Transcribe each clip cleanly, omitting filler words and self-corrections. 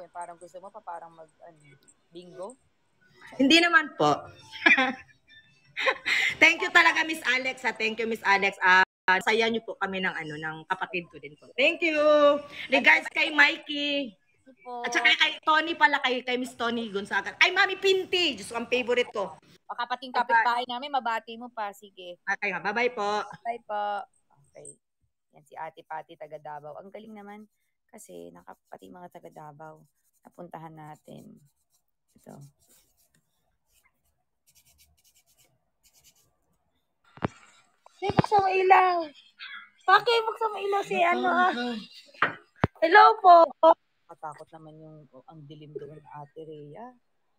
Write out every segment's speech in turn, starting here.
gagawin? Parang gusto mo pa parang bingo? Hindi naman po. Thank you talaga, Miss Alex. Thank you, Miss Alex. Saya niyo po kami ng ng kapatid ko din po. Thank you. Regards kay Mikey. At saka kay Tony pala, kay Miss Tony Gonzaga. Ay, Mami Pinti. Diyos ko, ang favorite ko. Kapating kapitbahay namin, mabati mo pa. Sige. Okay, bye-bye po. Bye po. Okay. Yan si Ate Pati, taga Davao. Ang galing naman kasi nakapati mga taga Davao. Napuntahan natin. Ito. Buksan mo ilaw. Bakit buksan mo ilaw si Hello po. Katakot naman ang dilim doon ng Ate Rhea.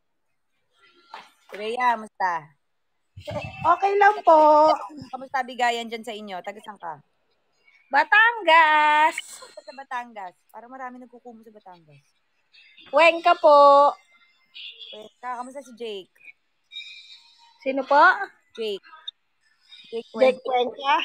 Rhea, musta? Okay lang po. Kamusta bigayan dyan sa inyo? Taga saan ka? Batangas. Sa Batangas. Parang marami nagkukumo sa Batangas. Cuenca po. Cuenca. Kamusta si Jake? Sino po? Jake. Jake Cuenca.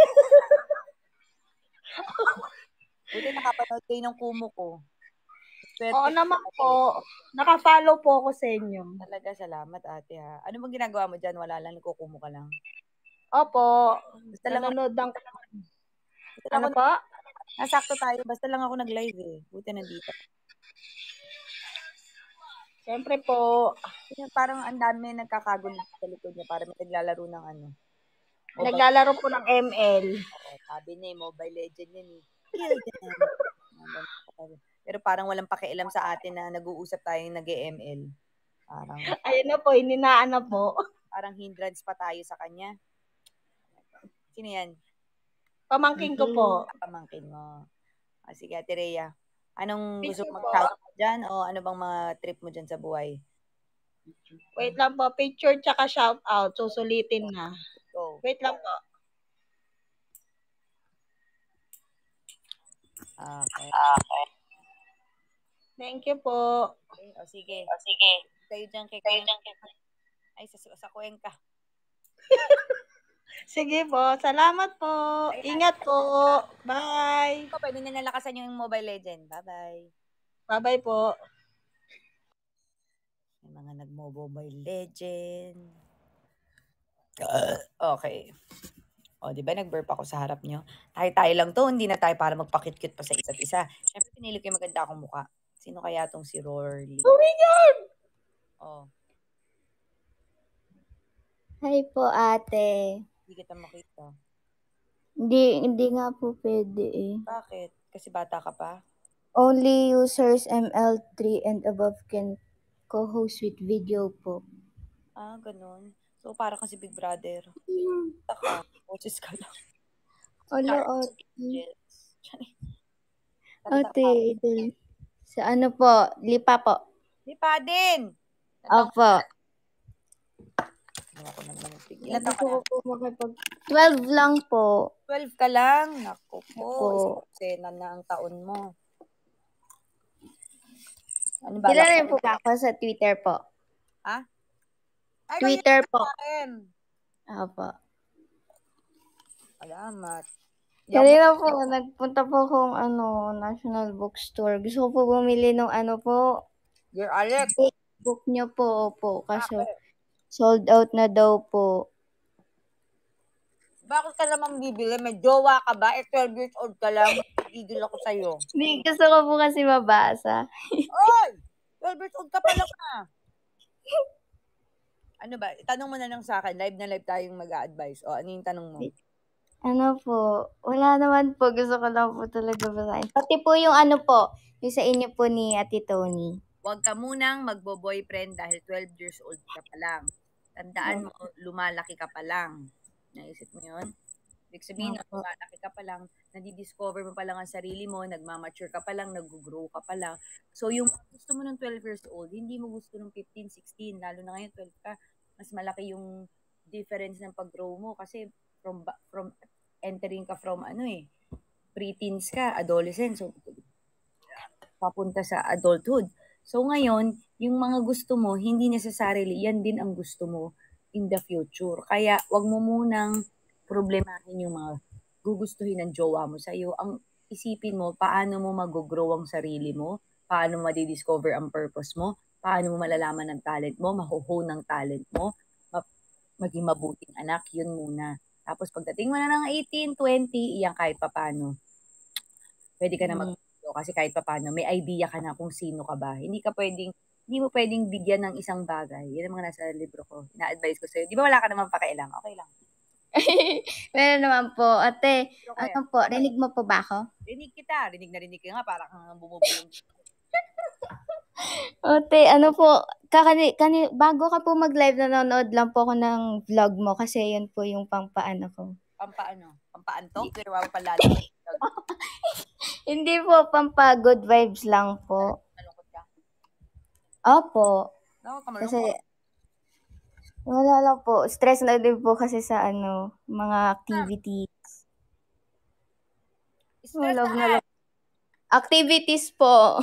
Buti nakapanood kayo ng kumo ko. Oo naman po. Naka-follow po ako sa inyo. Talaga, salamat ate ha. Ano bang ginagawa mo dyan? Wala lang, nagkukumo ka lang? Opo. Basta nanonood lang. Ano po? Nasakto tayo. Basta lang ako nag-live eh. Buti nandito. Siyempre po. Parang ang dami nagkakagulo sa likod niya. Parang may naglalaro ng Naglalaro po ng ML. Sabi niya, Mobile Legend yan eh. Pero parang walang pakialam sa atin na nag-uusap tayong nag-ML. Parang, ayun na po, hininaan na po. Parang hindrance pa tayo sa kanya. Sino yan? Pamangkin ko po. Pamangkin mo. Sige, Ate Rhea. Anong gusto mo mag-shout dyan? O ano bang mga trip mo dyan sa buhay? Wait lang po. Picture tsaka shout out. Susulitin na. Go. Wait lang po. Okay. Thank you po. Okay. O sige. Kayo dyan kay Ay, sa Cuenca. Sige po. Salamat po. Ingat po. Bye. Pwede na nalakasan yung Mobile Legend. Bye-bye. Bye-bye po. May mga nag-Mobile Legend. Okay. O, di ba nag-burp ako sa harap nyo? Tayo lang to. Hindi na tayo para magpakit-cute pa sa isa't isa. Siyempre, pinili ko yung maganda akong mukha. Sino kaya tong si Rory? Oh my God! Oh. Hi po, ate. Hindi kita makita. Hindi nga po pwede eh. Bakit? Kasi bata ka pa? Only users ML3 and above can co-host with video po. Ganun. So, parang kasi Big Brother. Taka, boses ka lang. Alo, ate. Sa ano po? Lipa po. Lipa din! Opo. Ilan taon ka na? 12 lang po. 12 ka lang? Naku po. Opo. Na ang taon mo. Ano ba? Kailan rin po ba ako sa Twitter po? Ha? Ay, Twitter po. Opo. Opo. Salamat. Kanina po, nagpunta po akong National Bookstore. Gusto ko po bumili ng po. Dear Alex. Book niyo po, opo. Kasi sold out na daw po. Bakit ka naman bibili? May jowa ka ba? 12 years old ka lang. Igil ako sa'yo. Hindi, gusto ko po kasi mabasa. Oy! 12 years old ka pa lang na. Ano ba? Tanong mo na lang sa akin. Live na live tayong mag-a-advise. O, ano yung tanong mo? Ano po? Wala naman po. Gusto ko lang po talaga basahin. Pati po yung po, yung sa inyo po ni Ate Tony. Huwag ka munang magbo-boyfriend dahil 12 years old ka pa lang. Tandaan mo, lumalaki ka pa lang. Naisip mo yun? Ibig sabihin, lumalaki ka pa lang, nadi-discover mo pa lang ang sarili mo, nagmamature ka pa lang, nag-grow ka pa lang. So, yung gusto mo ng 12 years old, hindi mo gusto ng 15, 16, lalo na ngayon 12 ka, mas malaki yung difference ng pag-grow mo kasi from entering ka from pre-teens ka, adolescent, so papunta sa adulthood. So ngayon, yung mga gusto mo, hindi necessarily yan din ang gusto mo in the future. Kaya wag mo munang problemahin yung mga gugustuhin ng jowa mo sa'yo. Ang isipin mo, paano mo mag-grow ang sarili mo, paano mo madidiscover ang purpose mo, paano mo malalaman ang talent mo, mahuhone ang talent mo, maging mabuting anak, yun muna. Tapos pagdating mo na ng 18, 20, iyan kahit papano. Pwede ka na mag-video kasi kahit papano, may idea ka na kung sino ka ba. Hindi mo pwedeng bigyan ng isang bagay. Yan ang mga nasa libro ko. Ina-advise ko sa'yo. Di ba wala ka naman pakialam? Okay lang. Meron naman po. Ate, ano po, rinig mo po ba ako? Rinig kita. Rinig na rinig ka nga. Parang kang bumubulong. Ate, ano po, bago ka po mag-live, nanonood lang po ako ng vlog mo kasi yun po yung pangpaano ko. Pampaano? Pampaantok? Pero wala pa lalo. Hindi po, pampa-good vibes lang po. Nalungkot ka? Opo. No, Kasi, wala lang po. Stress na din po kasi sa mga activities. Stress na lang. Activities po.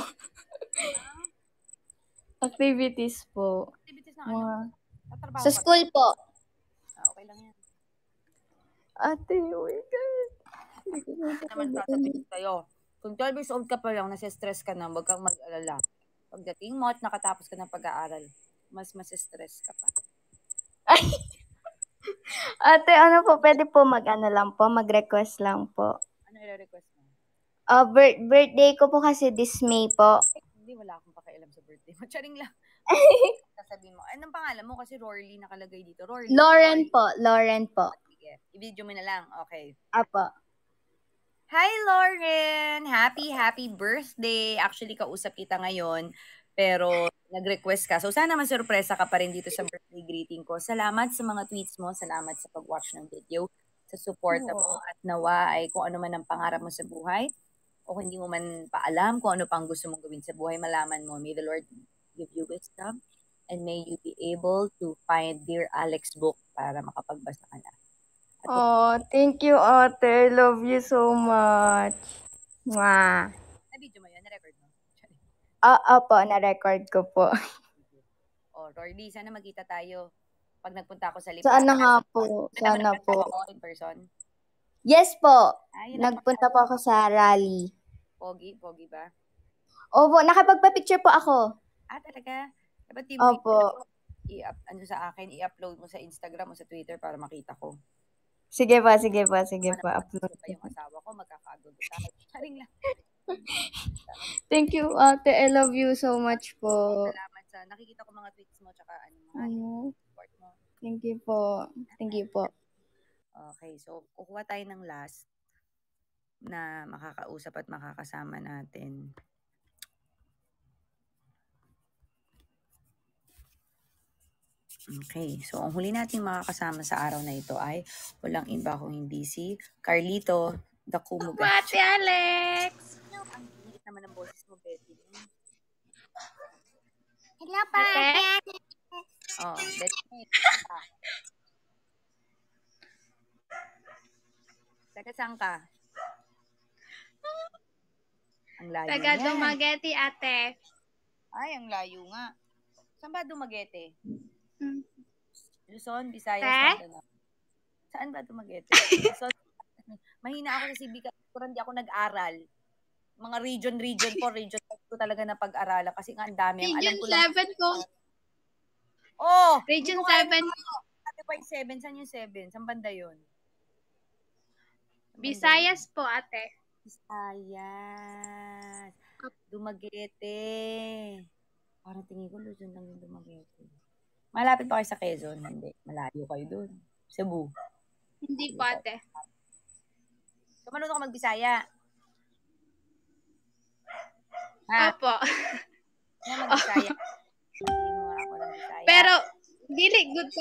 Activities po. Activities na ano? Sa school po. Okay lang yan. Ate, oh my God. Naman sasabihin sa'yo. Kung 12 years old ka pa lang, nasa-stress ka na, huwag kang mag-alala. Pagdating mo at nakatapos ka ng pag-aaral, mas stress ka pa. Ay! Ate, ano po, pwede po mag-request lang po. Ano i-request mo? Birthday ko po kasi this May po. Hindi, wala akong pakialam sa birthday mo. Charing lang. Sasabihin mo, anong pangalan mo? Kasi Rory nakalagay dito. Lauren po. Sige, i-video mo na lang. Okay. Apo. Hi, Lauren! Happy birthday! Actually, kausap kita ngayon, pero nag-request ka. So, sana masurpresa ka pa rin dito sa birthday greeting ko. Salamat sa mga tweets mo. Salamat sa pag-watch ng video. Sa support mo. At nawa ay kung ano man ang pangarap mo sa buhay. O kung hindi mo man paalam kung ano pang gusto mong gawin sa buhay, malaman mo. May the Lord give you wisdom. And may you be able to find Dear Alex book para makapagbasa ka na. Oh, thank you, ate. I love you so much. Mwah. Na-video mo yun? Na-record mo? Opo, na-record ko po. Oh, Rory, sana magkita tayo pag nagpunta ako sa Lipa. Sana nga po. Sana po. In person? Yes po. Ay, Nagpunta po ako sa rally. Pogi ba? Opo, nakapagpa-picture po ako. Talaga? Dapat Opo. sa akin, i-upload mo sa Instagram o sa Twitter para makita ko. Sige pa. Upload pa yung asawa ko, magkakagulo tayo. Charing lang. Thank you, ate. I love you so much po. Salamat sa nakikita ko mga tweets mo tsaka support mo. Thank you po. Okay, so kukuha tayo ng last na makakausap at makakasama natin. Okay, so ang huli nating makakasama sa araw na ito ay walang iba kung hindi si Carlito the Kumuga. Ate Alex! Ang higit naman ang boses mo, Betty. Hello, Ate. Oh, Betty. Taga saan ka? Ang layo Taga niyan. Dumaguete, ate. Ay, ang layo nga. Saan ba Dumaguete? Luzon, Visayas, Mindanao. Saan ba Dumaguete? Luzon. Mahina ako sa CB kasi hindi ako nag-aral. Mga region po, region ko talaga na pag-aralan kasi nga ang dami. Ang alam ko lang. Region 7 po. Oh! Region 7. Ate pa yung 7. Saan yung 7? Saan banda yun? Visayas po, ate. Visayas. Dumaguete. Parang tingin ko Luzon lang yung Dumaguete. Malapit pa kayo sa Quezon? Hindi. Malayo kayo dun. Cebu. Hindi po, ate. So, marunong ka mag-Bisaya? Opo. Mag-Bisaya. Hindi mo nga ako ng Bisaya. Pero, dili good